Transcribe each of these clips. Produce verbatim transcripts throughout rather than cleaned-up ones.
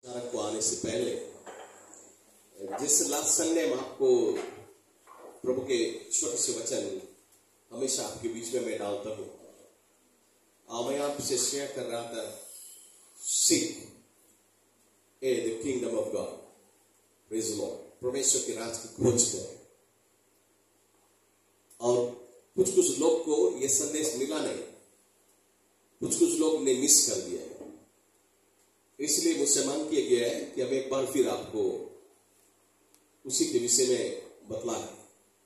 को आने से पहले जिस लास्ट संडे में आपको प्रभु के छोटे से वचन हमेशा आपके बीच में मैं डालता हूँ, मैं आपसे शेयर कर रहा था, seek a the kingdom of God, praise the Lord, परमेश्वर के राज की खोज करें। और कुछ कुछ लोग को यह संदेश मिला नहीं, कुछ कुछ लोग ने मिस कर दिया है, इसलिए मुझसे मांग किया गया है कि अब एक बार फिर आपको उसी के विषय में बतला है।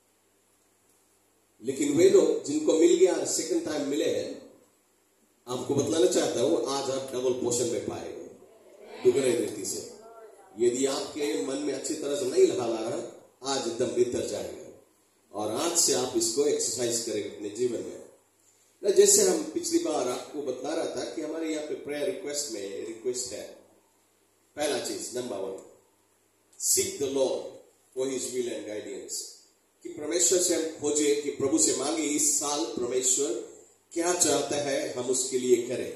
लेकिन वे लोग जिनको मिल गया, सेकंड टाइम मिले हैं, आपको बतलाना चाहता हूं, आज आप डबल पोर्शन में पाएंगे, दुगने रीति से। यदि आपके मन में अच्छी तरह से नहीं लगा रहा, आज एकदम भीतर जाएगा और आज से आप इसको एक्सरसाइज करेंगे अपने जीवन में ना। जैसे हम पिछली बार आपको बता रहा था कि हमारे यहाँ पे प्रेयर रिक्वेस्ट में रिक्वेस्ट है, पहला चीज number one, seek the Lord for his will and guidance, कि परमेश्वर से हम खोजे, कि प्रभु से मांगे इस साल परमेश्वर क्या चाहता है हम उसके लिए करें।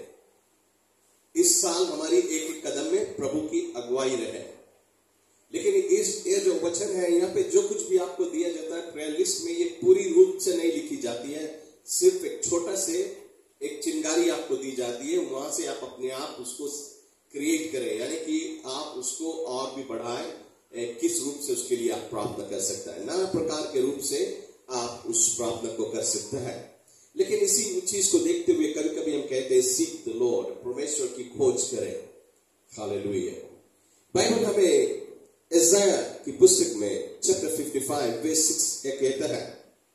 इस साल हमारी एक एक कदम में प्रभु की अगुवाई रहे। लेकिन इस ये जो वचन है यहाँ पे, जो कुछ भी आपको दिया जाता है प्रेयर लिस्ट में, ये पूरी रूप से नहीं लिखी जाती है, सिर्फ एक छोटा से एक चिंगारी आपको दी जाती है, वहां से आप अपने आप उसको क्रिएट करें, यानी कि आप उसको और भी बढ़ाएं, किस रूप से उसके लिए आप प्रार्थना कर सकता है, नाना प्रकार के रूप से आप उस प्रार्थना को कर सकते हैं। लेकिन इसी चीज को देखते हुए कभी कभी हम कहते हैं सीक द लॉर्ड, परमेश्वर की खोज करें। हालेलुया। बाइबल हमें इज़ाया की पुस्तक में चैप्टर पचपन वर्स छह कहता है,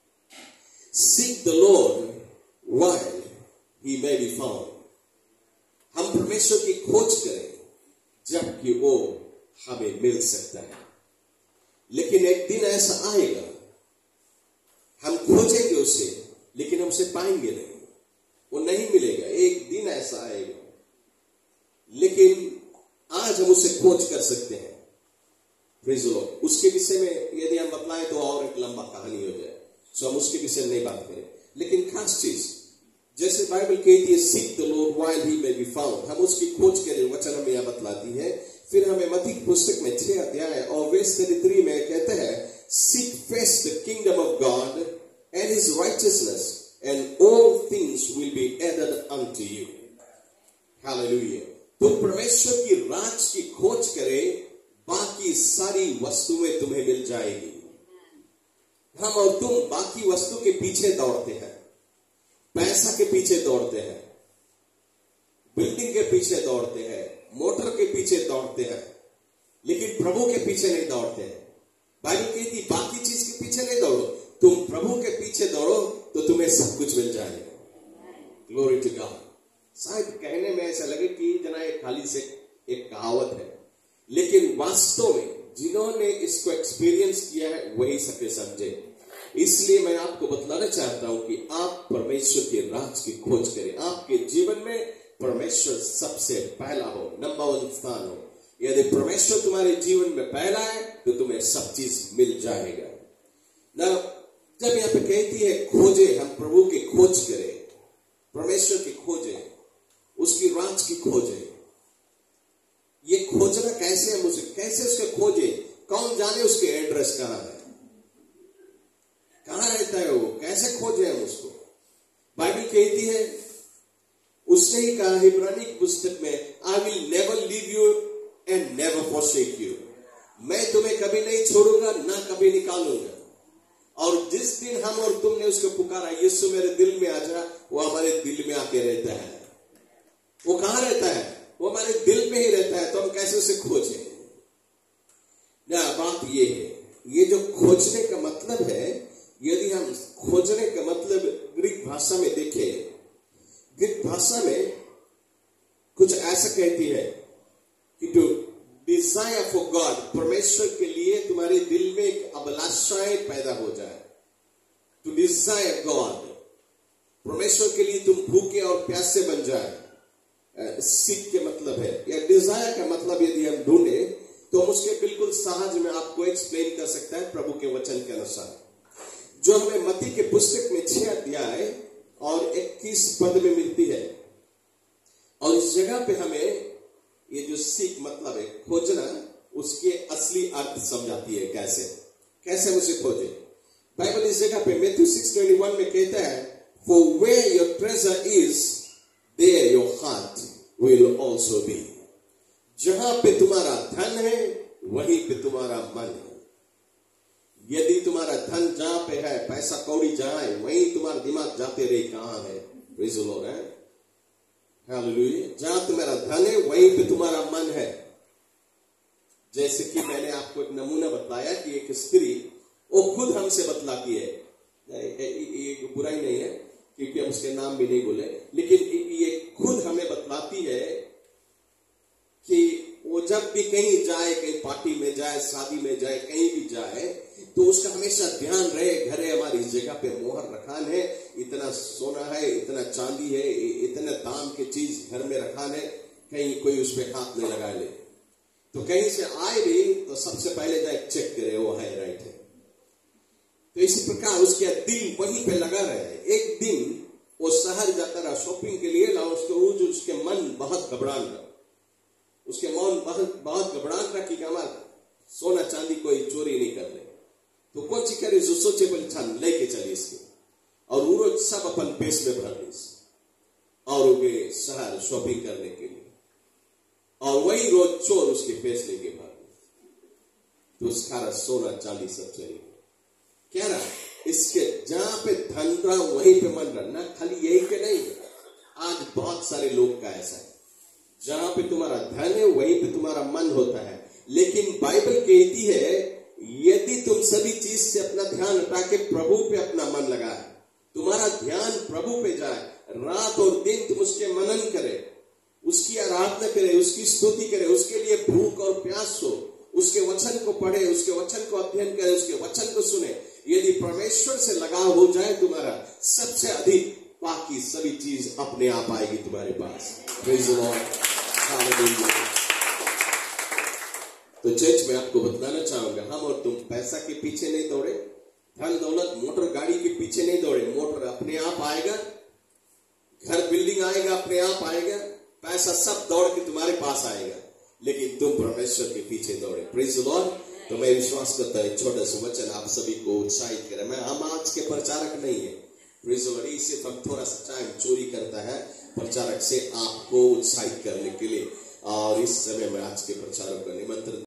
seek the Lord while he may be found. हम परमेश्वर की खोज करें जबकि वो हमें मिल सकता है। लेकिन एक दिन ऐसा आएगा, हम खोजेंगे उसे लेकिन हम उसे पाएंगे नहीं, वो नहीं मिलेगा। एक दिन ऐसा आएगा, लेकिन आज हम उसे खोज कर सकते हैं। Praise the Lord. उसके विषय में यदि हम बतलाएं तो और एक लंबा कहानी हो जाए, सो हम उसके विषय में नहीं बात करें। लेकिन खास चीज जैसे बाइबल कहती है seek the Lord while he may be found, हम उसकी खोज के लिए वचन हमें यह बतलाती है। फिर हमें मत्ती की पुस्तक में छह अध्याय और वर्स तैंतीस में कहते हैं, seek first the kingdom of God and his righteousness and all things will be added unto you. Hallelujah. तुम परमेश्वर की राज की खोज करें, बाकी सारी वस्तुएं तुम्हें मिल जाएगी। हम और तुम बाकी वस्तु के पीछे दौड़ते हैं, पैसा के पीछे दौड़ते हैं, बिल्डिंग के पीछे दौड़ते हैं, मोटर के पीछे दौड़ते हैं, लेकिन प्रभु के पीछे नहीं दौड़ते हैं। बाइबल कहती बाकी चीज के पीछे नहीं दौड़ो, तुम प्रभु के पीछे दौड़ो तो तुम्हें सब कुछ मिल जाएगा। Glory to God. शायद कहने में ऐसा लगे कि जना एक खाली से एक कहावत है, लेकिन वास्तव में जिन्होंने इसको एक्सपीरियंस किया है वही सके समझे। इसलिए मैं आपको बतलाना चाहता हूं कि आप परमेश्वर के राज की खोज करें। आपके जीवन में परमेश्वर सबसे पहला हो, नंबर वन स्थान हो। यदि परमेश्वर तुम्हारे जीवन में पहला है तो तुम्हें सब चीज मिल जाएगा ना। जब यहाँ पे कहती है खोजे, हम प्रभु की खोज करें, परमेश्वर की खोजे, उसकी राज की खोजे। ये खोजना कैसे हम उसे कैसे उसके खोजे? कौन जाने उसके एड्रेस कहां है, कहां रहता है वो, कैसे खोजे हम उसको? बाइबल कहती है, उसने ही कहा इब्रानी की पुस्तक में, I will never leave you and never forsake you. मैं तुम्हें कभी नहीं छोड़ूंगा ना कभी निकालूंगा। और जिस दिन हम और तुमने उसको पुकारा, यीशु मेरे दिल में आ जा, वो हमारे दिल में आके रहता है। वो कहां रहता है? वो हमारे दिल में ही रहता है। तो हम कैसे उसे खोजें ना? बात ये है, ये जो खोजने का मतलब है, यदि हम खोजने का मतलब ग्रीक भाषा में देखें, ग्रीक भाषा में कुछ ऐसा कहती है कि टू डिजायर फॉर गॉड, परमेश्वर के लिए तुम्हारे दिल में एक अभिलाषाएं पैदा हो जाए। टू डिजायर गॉड, परमेश्वर के लिए तुम भूखे और प्यासे बन जाए। सीख के मतलब है, या डिजायर का मतलब यदि हम ढूंढे तो हम उसके बिल्कुल सहज में आपको एक्सप्लेन कर सकता है प्रभु के वचन के अनुसार, जो हमें मत्ती के पुस्तक में छह अध्याय और इक्कीस पद में मिलती है। और इस जगह पे हमें ये जो सीख मतलब है खोजना, उसके असली अर्थ समझाती है। कैसे कैसे उसे खोजे। बाइबल इस जगह पे मैथ्यू सिक्स ट्वेंटी वन में कहता है, for where your treasure is there your heart will also be. जहां पे तुम्हारा धन है वहीं पे तुम्हारा मन है। यदि तुम्हारा धन जहां पे है, पैसा कौड़ी जहां है, वहीं तुम्हारा दिमाग जाते रहे कहां है। प्रेज़ द लॉर्ड है, हालेलुया। जहां तुम्हारा धन है वहीं पे तुम्हारा मन है। जैसे कि मैंने आपको एक नमूना बताया कि एक स्त्री, वो खुद हमसे बतलाती है, ये बुराई नहीं है क्योंकि हम उसके नाम भी नहीं बोले, लेकिन ये खुद हमें बतलाती है कि वो जब भी कहीं जाए, कहीं पार्टी में जाए, शादी में जाए, कहीं भी जाए, तो उसका हमेशा ध्यान रहे, घरे हमारी इस जगह पे मोहर रखान है, इतना सोना है, इतना चांदी है, इतने दाम की चीज घर में रखान है, कहीं कोई उस पर हाथ नहीं लगा ले। तो कहीं से आए भी तो सबसे पहले जाए चेक करे वो है राइट है। तो इसी प्रकार उसके दिल वहीं पे लगा रहे। एक दिन वो शहर जाता रहा शॉपिंग के लिए, ला उसके रोज उसके मन बहुत घबरान रहा, उसके मन बहुत बहुत घबरान रहा कि हमारा सोना चांदी कोई चोरी नहीं कर ले। तो कौन सी करे जो सोचे बोले छान लेके चली इसके, और वो रोज सब अपन पेश में भर ली और वो गए शहर शॉपिंग करने के लिए, और वही रोज चोर उसके पेश लेके भाग। तो उसका सोना चांदी सब चली गई। क्या रहा इसके, जहां पे धन रहा वहीं पे मन रहा। ना खाली यही के नहीं, आज बहुत सारे लोग का ऐसा है, जहां पे तुम्हारा धन है वहीं पे तुम्हारा मन होता है। लेकिन बाइबल कहती है यदि तुम सभी चीज से अपना ध्यान हटा के प्रभु पे अपना मन लगाए, तुम्हारा ध्यान प्रभु पे जाए, रात और दिन तुम उसके मनन करे, उसकी आराधना करे, उसकी स्तुति करे, उसके लिए भूख और प्यास हो, उसके वचन को पढ़े, उसके वचन को अध्ययन करे, उसके वचन को सुने। यदि परमेश्वर से लगाव हो जाए तुम्हारा, सबसे अधिक बाकी सभी चीज अपने आप आएगी तुम्हारे पास। Praise the Lord, hallelujah. तो चर्च में आपको बताना चाहूंगा, हम और तुम पैसा के पीछे नहीं दौड़े, धन दौलत मोटर गाड़ी के पीछे नहीं दौड़े। मोटर अपने आप आएगा, घर बिल्डिंग आएगा अपने आप आएगा, पैसा सब दौड़ के तुम्हारे पास आएगा, लेकिन तुम परमेश्वर के पीछे दौड़े। Praise the Lord. तो मैं विश्वास करता हूं छोटा सा वचन आप सभी को उत्साहित करे। मैं हम आज के प्रचारक नहीं है, प्रेज़ द लॉर्ड। सिर्फ हम थोड़ा सा टाइम चोरी करता है प्रचारक से आपको उत्साहित करने के लिए, और इस समय मैं आज के प्रचारक को निमंत्रण